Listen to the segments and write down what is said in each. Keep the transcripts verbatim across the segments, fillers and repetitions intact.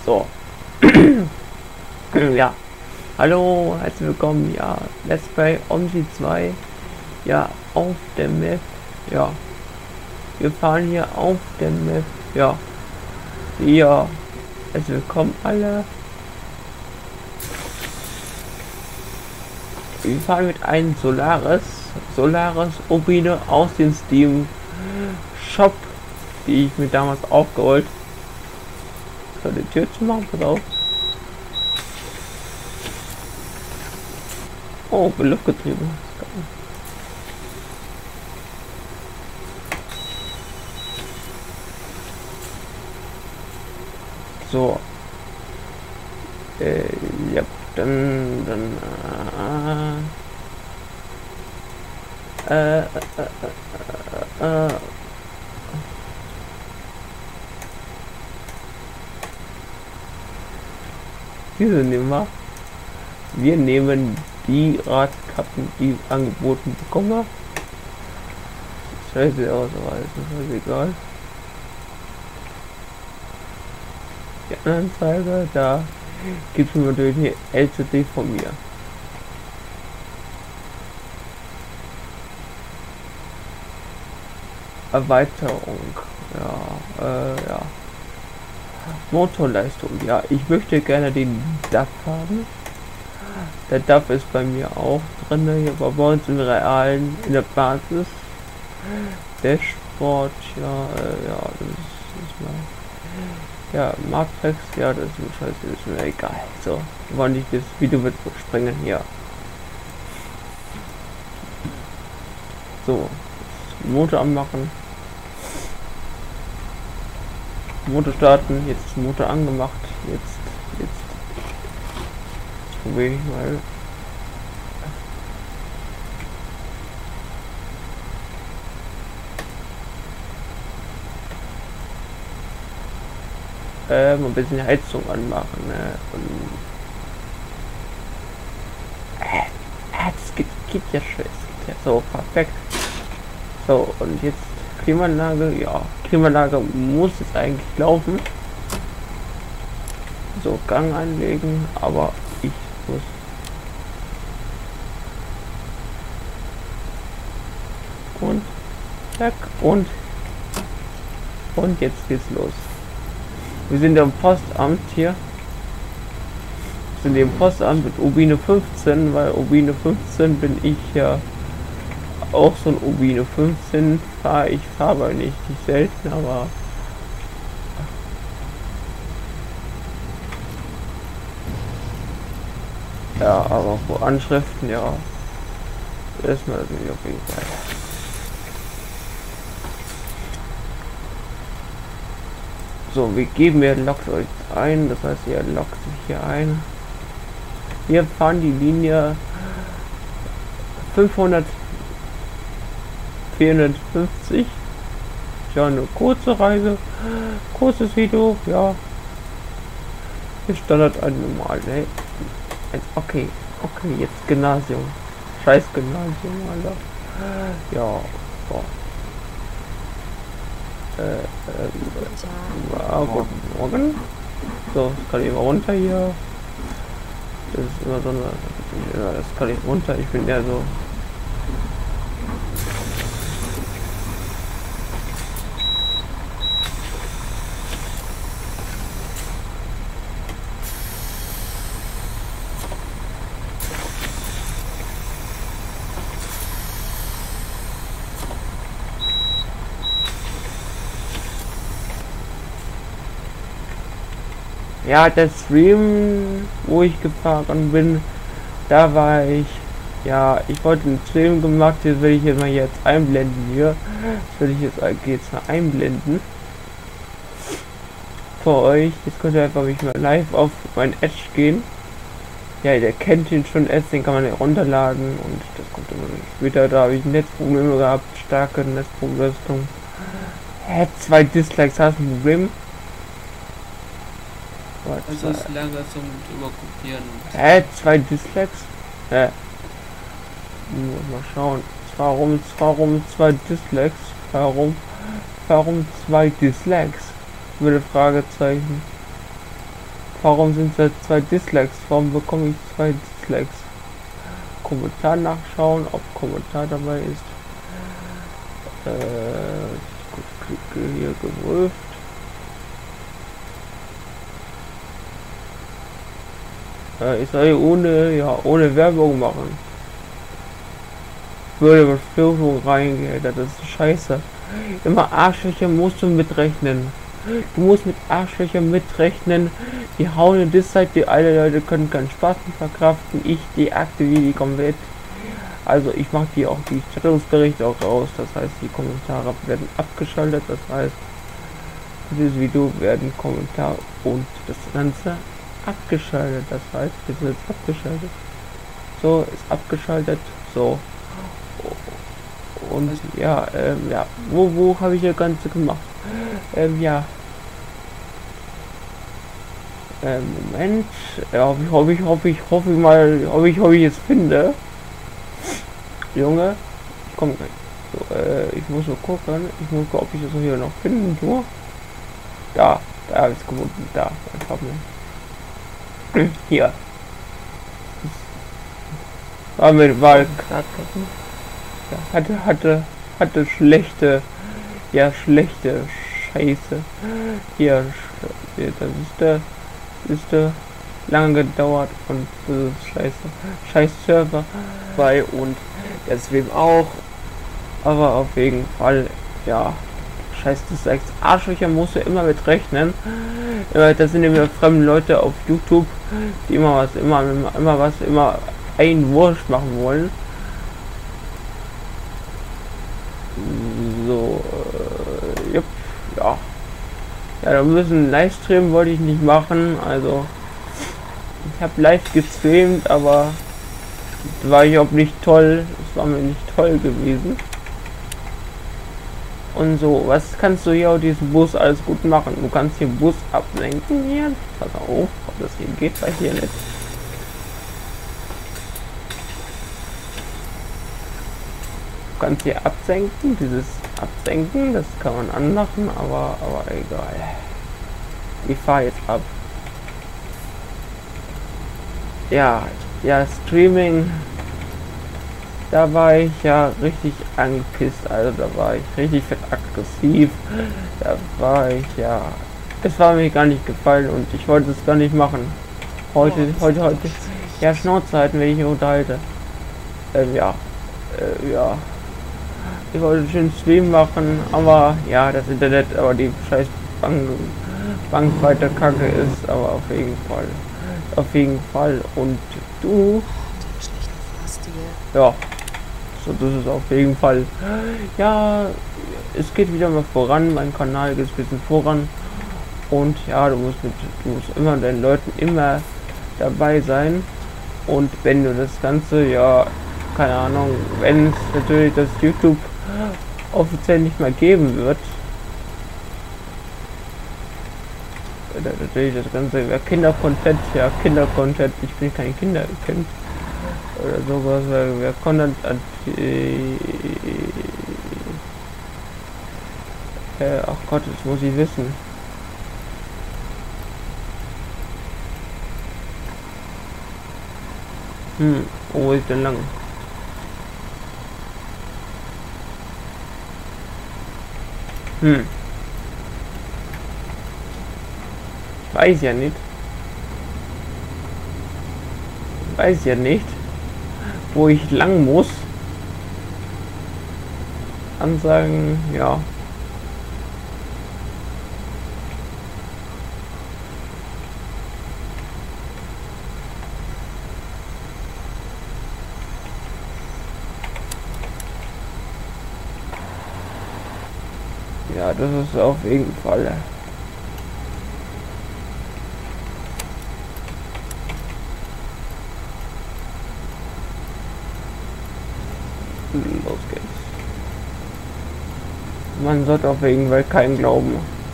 So. Ja. Hallo, herzlich willkommen. Ja, Let's Play Omsi zwei. Ja, auf der Map. Ja. Wir fahren hier auf der Map. Ja. Ja. Herzlich willkommen alle. Wir fahren mit einem Solaris. Solaris Urbine aus dem Steam Shop, die ich mir damals aufgeholt. So, die Tür zu machen, pass auf. Oh, Luftgetrieben. So. Äh, ja, dann, dann, äh, äh, äh, äh, äh, diese nehmen wir. Wir nehmen die Radkappen, die angeboten bekommen. Scheiße aus, aber ist das egal. Die Anzeige, da gibt es natürlich eine L C D von mir. Erweiterung, ja, äh, ja. Motorleistung, ja, ich möchte gerne den D A F haben. Der D A F ist bei mir auch drin, hier aber bei uns im Realen, in der Basis. Dashboard, ja, äh, ja, das ist, das ist mal. Ja, Matrix, ja, das ist mir scheiße, das ist mir egal. So, wir wollen nicht das Video wird springen hier. So, Motor anmachen. Motor starten, jetzt ist Motor angemacht, jetzt, jetzt probiere ich mal. Ähm, ein bisschen Heizung anmachen, ne? Und äh, äh, das geht, geht ja schön, das geht ja so perfekt. So, und jetzt Klimaanlage, ja, Klimaanlage muss jetzt eigentlich laufen. So, Gang anlegen, aber ich muss. Und zack, und und jetzt geht's los. Wir sind im Postamt hier. Wir sind im Postamt mit Urbine fünfzehn, weil Urbine fünfzehn bin ich ja auch so ein Urbine fünfzehn fahre ich fahre nicht, nicht selten, aber ja, aber vor Anschriften, ja, erstmal natürlich auf jeden Fall. So, wir geben, ihr lockt euch ein, das heißt, ihr lockt sich hier ein. Wir fahren die Linie fünfhundert vierhundertfünfzig. Ja, eine kurze Reise, kurzes Video, ja. Ist Standard ein normal, ne? Okay, okay, jetzt Gymnasium. Scheiß Gymnasium, Alter. Ja, so. Äh, äh, ja, guten Morgen. So, das kann ich mal runter hier. Das ist immer so eine. Ja, das kann ich runter. Ich bin ja so. Ja, der Stream, wo ich gefahren bin, da war ich, ja, ich wollte einen Stream gemacht, jetzt will ich jetzt mal jetzt einblenden hier, das will ich jetzt, jetzt mal einblenden für euch. Jetzt könnt ihr einfach mich mal live auf mein Edge gehen. Ja, der kennt ihn schon, Edge, den kann man ja runterladen und das kommt immer später. Da habe ich Netzprobleme gehabt, starke Netzproblem. Hä, zwei Dislikes, hast du ein Problem? Also ist langsam zum Überkopieren. Hä, zwei Dislikes? Hä? Mal schauen. Warum, warum zwei Dislikes? Warum, warum zwei Dislikes? Mit Fragezeichen. Warum sind da zwei Dislikes? Warum bekomme ich zwei Dislikes? Kommentar nachschauen, ob Kommentar dabei ist. Äh, ich klicke hier gewolft. Äh, ich soll hier ohne, ja, ohne Werbung machen. Würde mit Führung reingehen, das ist scheiße. Immer Arschlöcher musst du mitrechnen. Du musst mit Arschlöchern mitrechnen. Die hauen in Dislike, die alle Leute können keinen Spaß mehr verkraften. Ich deaktiviere die komplett. Also ich mache die auch die Statusberichte auch raus. Das heißt, die Kommentare werden abgeschaltet. Das heißt, für dieses Video werden Kommentare und das Ganze abgeschaltet. Das heißt, wir sind jetzt abgeschaltet. So, ist abgeschaltet. So. Und ja, ähm, ja, wo, wo habe ich das Ganze gemacht? Ähm, ja. Ähm, Moment. Ja, ich hoffe, ich hoffe, ich hoffe mal, hoffe ich, hoffe ich jetzt finde. Junge, ich komme gleich. So, äh, ich muss nur gucken. Ich muss gucken, ob ich das hier noch finden tue. Da, da habe ich es gefunden. Da, einfach mal. Hier. War mit Wahl. Ja, hatte, hatte, hatte schlechte, ja, schlechte Scheiße. Hier, das ist der, ist der lange gedauert und das ist scheiße. Scheiß Server bei und deswegen auch. Aber auf jeden Fall, ja, scheiß Dislikes. Arschlöcher musst du immer mit rechnen. Das sind immer fremde Leute auf YouTube, die immer was, immer, immer, immer was, immer ein Wurst machen wollen. So, äh, yep, ja. Ja, da müssen Livestream wollte ich nicht machen, also ich habe live gestreamt, aber das war ich auch nicht toll, es war mir nicht toll gewesen. Und so, was kannst du hier auf diesem Bus alles gut machen? Du kannst hier Bus ablenken hier, pass auf, ob das hier geht, weil hier nicht. Du kannst hier absenken, dieses Absenken, das kann man anmachen, aber aber egal. Ich fahre jetzt ab. Ja, ja, Streaming, da war ich ja richtig angepisst, also da war ich richtig fett aggressiv, da war ich ja, es war mir gar nicht gefallen und ich wollte es gar nicht machen. Heute, heute, heute, ja, Schnauze halten, wenn ich mich unterhalte. Ähm, ja, äh, ja. Ich wollte schön Stream machen, aber ja, das Internet, aber die scheiß Bank, Bank weiter Kacke ist, aber auf jeden Fall. Auf jeden Fall. Und du? Ja, so das ist auf jeden Fall. Ja, es geht wieder mal voran, mein Kanal geht ein bisschen voran. Und ja, du musst mit, du musst immer den Leuten immer dabei sein. Und wenn du das Ganze, ja, keine Ahnung, wenn es natürlich das YouTube offiziell nicht mehr geben wird, natürlich das ganze ja, Kinder-Content, ja, Kinder-Content, ich bin kein Kinderkind oder sowas, weil wer Content äh, äh, ach Gott, das muss ich wissen. Hm, wo ist denn lang? Hm. Ich weiß ja nicht. Ich weiß ja nicht, wo ich lang muss. Ansagen, ja. Ja, das ist auf jeden Fall. Los geht's. Man sollte auf jeden Fall keinen glauben.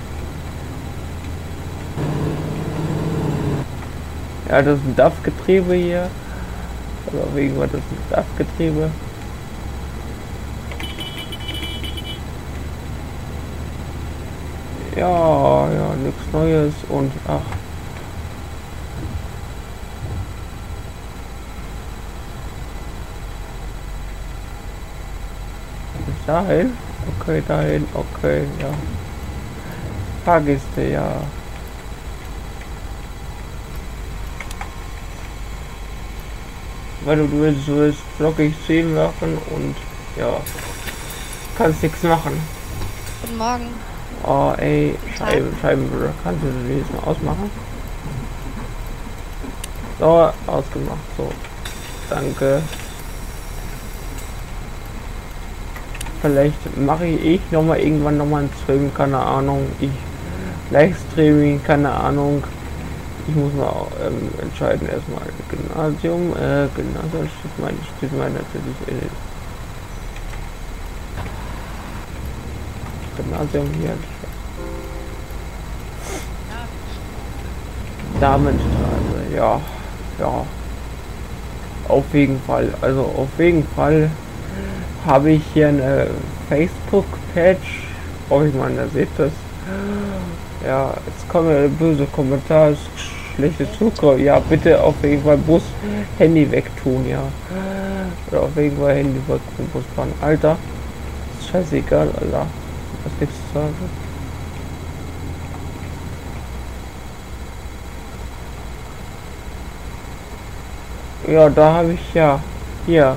Ja, das ist ein D A F-Getriebe hier. Also auf jeden Fall das ist ein D A F-Getriebe. Ja, ja, nichts Neues und ach. Dahin? Okay, dahin, okay, ja. Fahrgäste, ja. Weil du, du willst, du willst flockig zehn machen und ja, kannst nichts machen. Guten Morgen. Oh ey, Scheiben, Scheibenbruder, kannst du das mal ausmachen? So, ausgemacht, so. Danke. Vielleicht mache ich noch mal irgendwann noch mal einen Stream, keine Ahnung. Ich Livestreaming, keine Ahnung. Ich muss mal ähm, entscheiden erstmal. Gymnasium, äh, Gymnasium steht mein, steht mein natürlich in den Gymnasium hier. Damenstraße, ja, ja. Auf jeden Fall, also auf jeden Fall habe ich hier eine Facebook-Page. Hoffe ich mal, da seht das. Ja, jetzt kommen ja böse Kommentare, schlechte Zugriff. Ja, bitte auf jeden Fall Bus, Handy wegtun, ja. Oder auf jeden Fall Handy weg vom Bus fahren. Alter, ist scheißegal, Alter. Was nichts zu sagen. Ja, da habe ich ja hier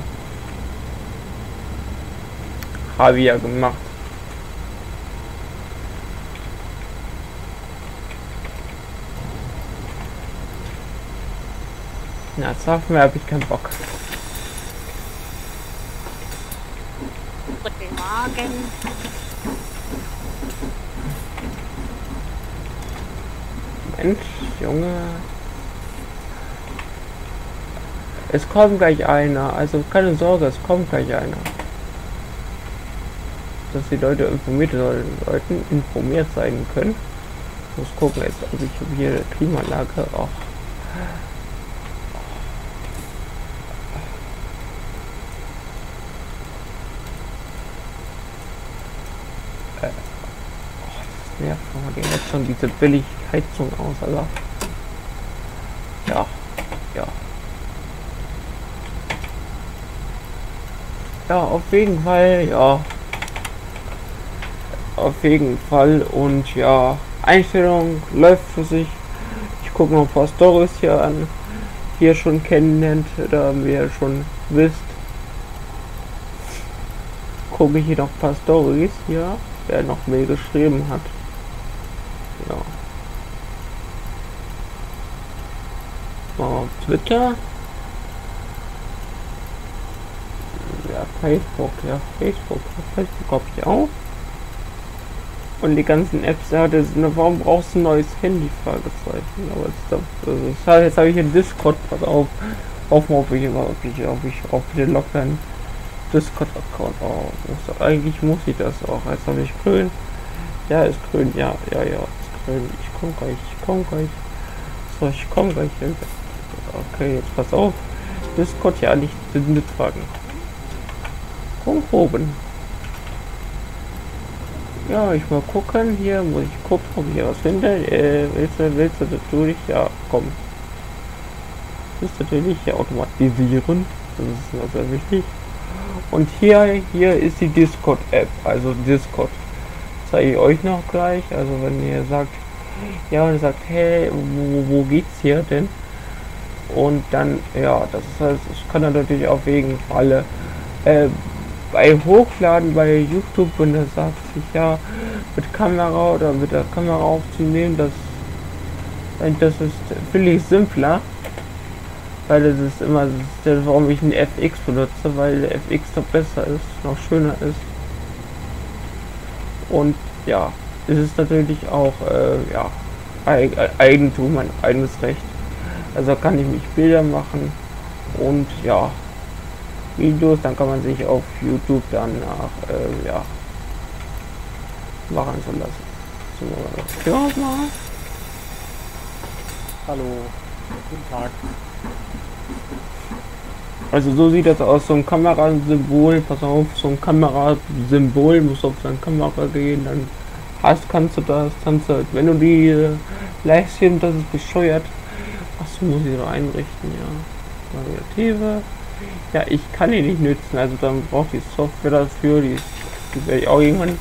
habe ich ja gemacht. Na, sag mir, habe ich keinen Bock. Guten Morgen. Mensch, Junge. Es kommt gleich einer, also keine Sorge, es kommt gleich einer. Dass die Leute informiert sollten, informiert sein können. Ich muss gucken jetzt, ob ich hier eine Klimaanlage auch. Äh, oh, das nervt mal die Heizung, diese billig Heizung aus, Alter. Ja, ja. Ja, auf jeden Fall, ja. Auf jeden Fall und ja, Einstellung läuft für sich. Ich gucke noch ein paar Stories hier an, die ihr schon kennenlernt oder mir schon wisst. Gucke ich hier noch ein paar Stories hier, wer noch mehr geschrieben hat. Ja. Mal auf Twitter. Ja, Facebook, ja, Facebook. Facebook habe ich auch. Und die ganzen Apps, ja, das, warum brauchst du ein neues Handy? Fragezeichen. Aber jetzt, also, jetzt habe ich einen Discord, pass auf. Hoffen, ob ich, ob ich, ob ich, ob ich den Lockdown Discord-Account. Oh, muss, eigentlich muss ich das auch. Jetzt habe ich grün. Ja, ist grün. Ja, ja, ja, ist grün. Ich komme gleich, ich komme gleich. So, ich komme gleich hin. Okay, jetzt pass auf. Discord ja nicht mittragen. Komm oben. Ja, ich mal gucken. Hier muss ich gucken, ob ich hier was finde. Äh, willst du, willst du natürlich? Ja, komm. Das ist natürlich hier automatisieren. Das ist immer sehr wichtig. Und hier, hier ist die Discord-App, also Discord. Zeige ich euch noch gleich. Also wenn ihr sagt, ja, und ihr sagt, hey, wo, wo geht's hier denn? Und dann, ja, das ist halt, das kann er natürlich auf jeden Fall äh, bei Hochladen bei YouTube, wenn er sagt sich ja mit Kamera oder mit der Kamera aufzunehmen, das, das ist finde ich simpler, weil das ist immer das ist der, warum ich einen F X benutze, weil der F X doch besser ist, noch schöner ist. Und ja, es ist natürlich auch äh, ja Eigentum, mein eigenes Recht. Also kann ich mich Bilder machen und ja, Videos, dann kann man sich auf YouTube danach äh, ja machen zu lassen. So, ja, mal. Hallo, guten Tag. Also so sieht das aus, so ein Kamerasymbol, pass auf, so ein Kamerasymbol, muss auf seine Kamera gehen, dann hast, kannst du das, kannst du, wenn du die äh, Livestream, das ist bescheuert. Achso, muss ich so einrichten, ja. Variative. Ja, ich kann die nicht nützen, also dann braucht die Software dafür, die Die werde ich auch irgendwann.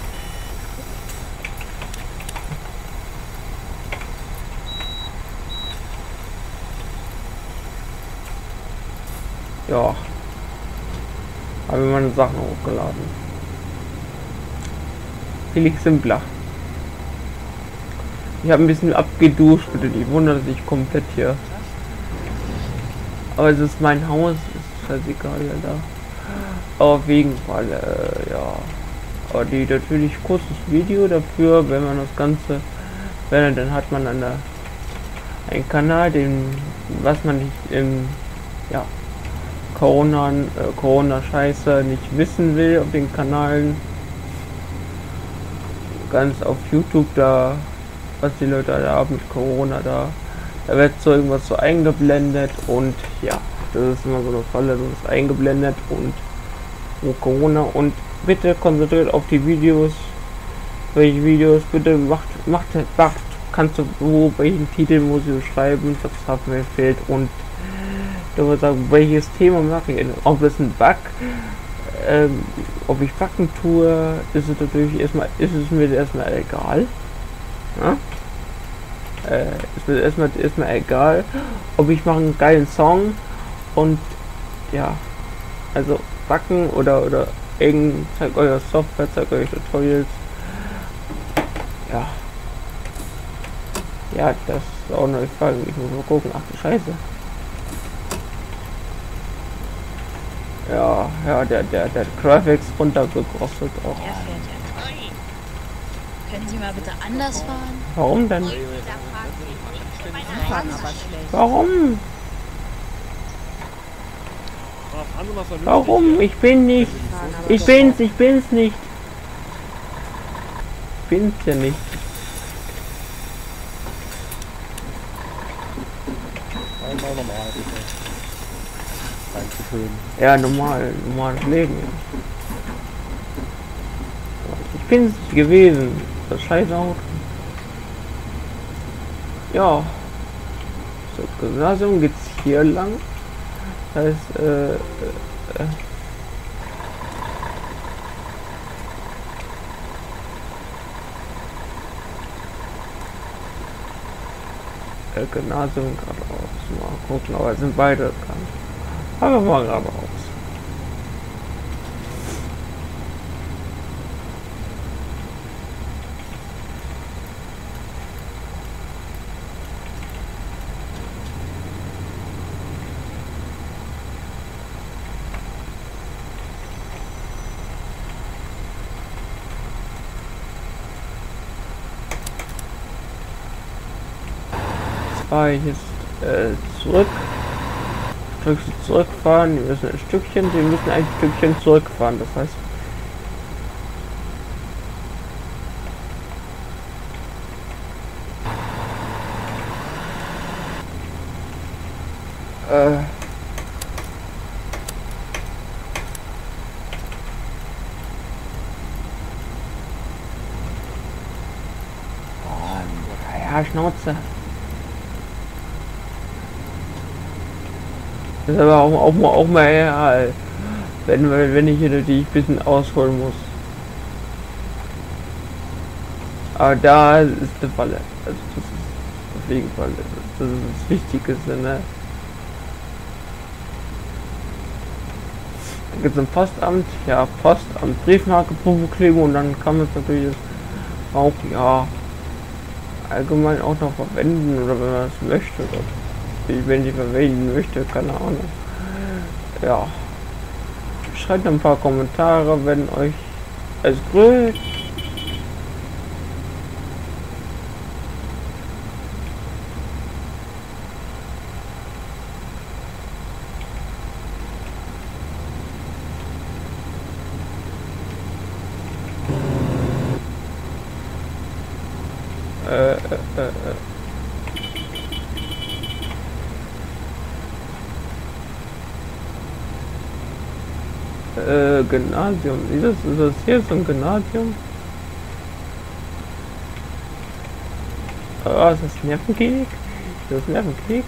Ja. Habe ich meine Sachen hochgeladen. Viel simpler. Ich habe ein bisschen abgeduscht, bitte nicht wundern, dass ich komplett hier. Aber es ist mein Haus, ist scheißegal, ja da. Aber auf jeden Fall, äh, ja. Aber die natürlich kurzes Video dafür, wenn man das Ganze, wenn dann hat man eine, einen Kanal, den was man nicht im ja Corona äh, Corona Scheiße nicht wissen will auf den Kanälen. Ganz auf YouTube da, was die Leute da haben mit Corona da. Da wird so irgendwas so eingeblendet und ja, das ist immer so eine Falle, du bist eingeblendet und oh, Corona und bitte konzentriert auf die Videos. Welche Videos bitte macht, macht, macht kannst du wo, welchen Titel muss ich schreiben, das hat mir fehlt und du wirst sagen, welches Thema mache ich, ob es ein Bug, ähm, ob ich Backen tue, ist es natürlich erstmal, ist es mir erstmal egal. Ja? Äh, ist mir erstmal erstmal egal, ob ich mache einen geilen Song und ja, also Backen oder oder irgend zeigt euer Software, zeigt euch Tutorials. Ja. Ja, das ist auch eine Frage. Ich muss mal gucken. Ach du Scheiße. Ja, ja, der der der Graphics runtergekrostet auch. Er fährt ja toll. Können Sie mal bitte anders fahren? Warum denn? Sie fahren aber schlecht. Warum? fahren Sie mal vernünftig. Warum? Ich bin nicht. Ich bin's, ich bin's nicht. Ich bin's ja nicht. Einmal normal, bitte. Dankeschön. Ja, normal, normales Leben. Ich bin's nicht gewesen. Das scheiß Auto. Ja. So, Gymnasium geht's hier lang. Das heißt, äh, äh, äh, Gymnasium geradeaus. Mal gucken, aber es sind beide bekannt. Aber mal geradeaus. Fahre ich jetzt äh, zurück. Drückst du zurückfahren, wir müssen ein Stückchen, wir müssen ein Stückchen zurückfahren, das heißt. Äh. Oh, ja, Schnauze. Das ist aber auch, auch mal auch mal ja, wenn wenn ich hier natürlich ein bisschen ausholen muss. Aber da ist die Falle. Also das ist auf jeden Fall das ist das Wichtigste, ne? Da gibt es ein Postamt, ja Postamt, Briefmarke, Probeklebung und dann kann man es natürlich auch ja allgemein auch noch verwenden oder wenn man es möchte. Oder wenn ich verwenden möchte, keine Ahnung. Ja. Schreibt ein paar Kommentare, wenn euch es grüßt. Äh, äh, äh, äh. Äh, Gymnasium. Ist das, ist das hier so ein Gymnasium? Oh, ist das Nervenklinik? Ist das Nervenklinik?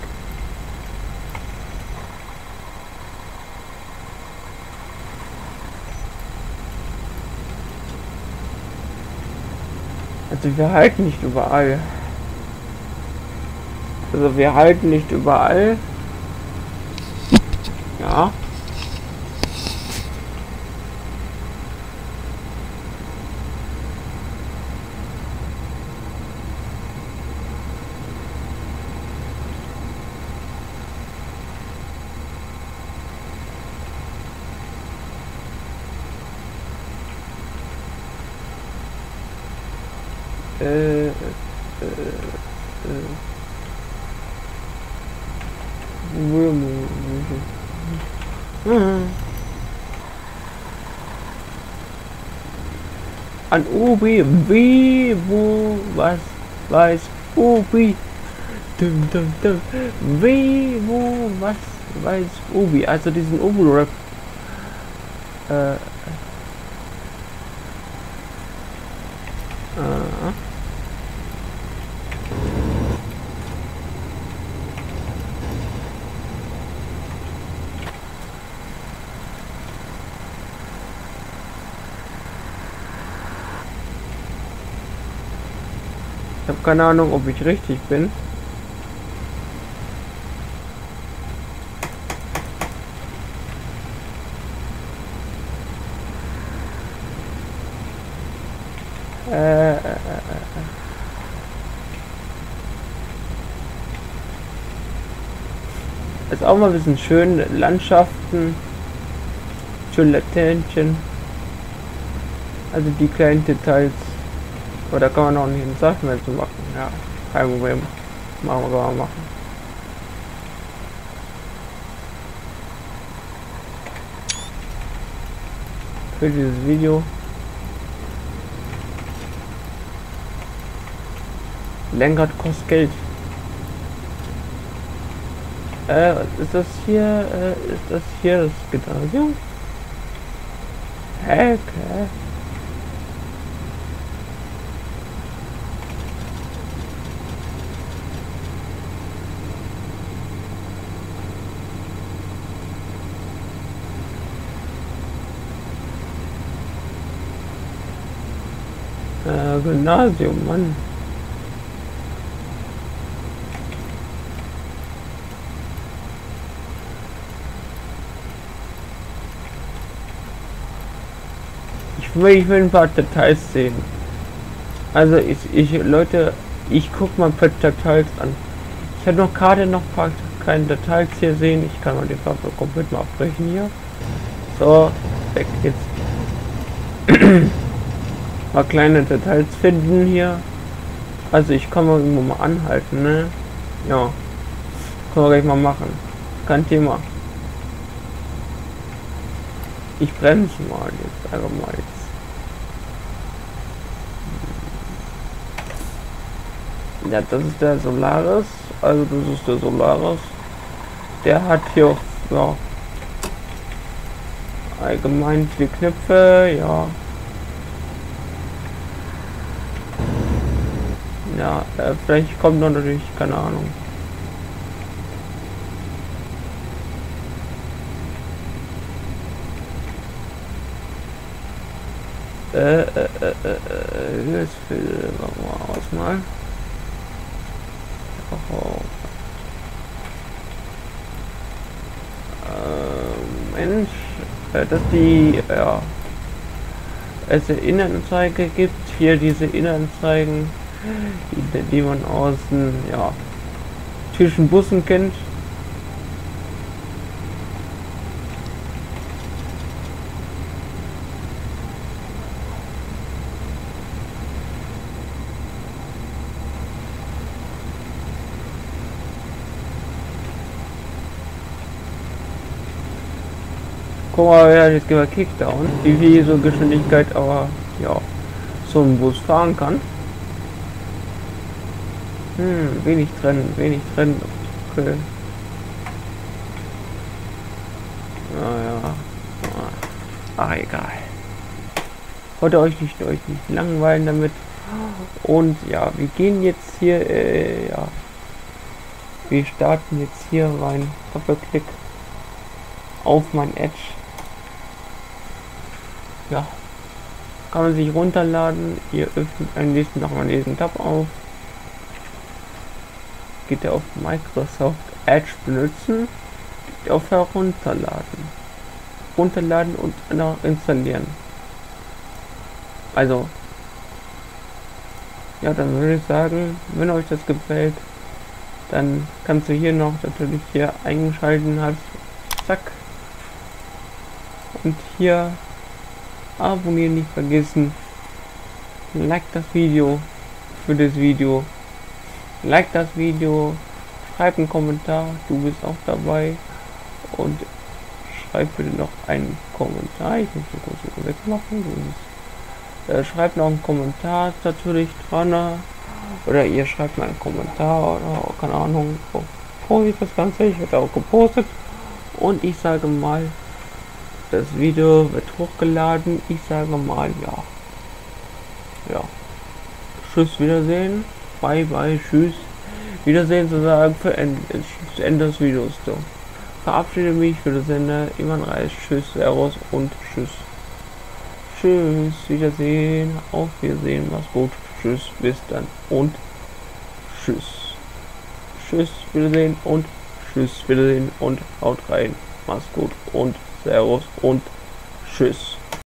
Also wir halten nicht überall. Also wir halten nicht überall. Ja. Äh, äh, äh. An Ubi, wie, wo, was, weiß, Ubi, dum, dum, dum, wie, wo, was, weiß, Ubi, also diesen Ubi-Rap, äh, äh. Ich habe keine Ahnung, ob ich richtig bin. Äh, äh, äh, ist auch mal ein bisschen schön, Landschaften, schön Laternchen, also die kleinen Details. Aber da kann man auch nicht einen Sachen mehr zu machen. Ja, kein Problem. Machen wir, mal machen. Für dieses Video. Lenkrad kostet Geld. Äh, ist das hier, äh, ist das hier das Gymnasium? Hä, okay. Äh, Gymnasium, Mann. Ich will, ich will ein paar Details sehen. Also ich, ich Leute, ich guck mal ein paar Details an. Ich habe noch gerade noch ein paar keine Details hier sehen. Ich kann mal den Farbe komplett mal abbrechen hier. So, weg jetzt. Mal kleine Details finden hier. Also ich kann mal irgendwo mal anhalten, ne? Ja. Können wir gleich mal machen. Kein Thema. Ich bremse mal jetzt einfach mal jetzt. Ja, das ist der Solaris. Also das ist der Solaris. Der hat hier ja allgemein vier Knöpfe, ja. Ja, äh, vielleicht kommt noch natürlich, keine Ahnung. Äh, äh, äh, äh, jetzt will mal ausmalen. Oh. Äh, Mensch, äh, dass die, ja, es eine Innenanzeige gibt, hier diese Innenanzeigen, die, die man aus den, ja, typischen Bussen kennt. Guck mal, ja, jetzt gehen wir Kickdown, wie viel so Geschwindigkeit, aber ja, so ein Bus fahren kann. Hm, wenig trennen, wenig trennen. Okay. Naja. Ach, egal. Wollte euch nicht, euch nicht langweilen damit. Und ja, wir gehen jetzt hier, äh, ja. Wir starten jetzt hier rein. Doppelklick auf mein Edge. Ja. kann man sich runterladen. Ihr öffnet am nächsten nochmal diesen Tab auf. Geht ihr auf Microsoft Edge benutzen, geht auf herunterladen. Runterladen und noch installieren. Also, ja, dann würde ich sagen, wenn euch das gefällt, dann kannst du hier noch natürlich hier eingeschalten hast. Zack. Und hier abonnieren nicht vergessen. Like das Video für das Video. Like das Video. Schreib einen Kommentar. Du bist auch dabei. Und schreib bitte noch einen Kommentar. Ich muss mal kurz wegmachen. Äh, schreibt noch einen Kommentar natürlich dran. Oder ihr schreibt mal einen Kommentar oder keine Ahnung. Wo ich das Ganze. Ich werde auch gepostet. Und ich sage mal, das Video wird hochgeladen. Ich sage mal, ja. Ja. Tschüss, Wiedersehen. Bye, bye, tschüss. Wiedersehen zu sagen für Ende, für Ende des Videos. So. Verabschiede mich für das Ende. Iman Reis. Tschüss, Servus und tschüss. Tschüss, Wiedersehen. Auf Wiedersehen. Mach's gut. Tschüss, bis dann und tschüss. Tschüss, Wiedersehen und tschüss, Wiedersehen und haut rein. Mach's gut und Servus und tschüss.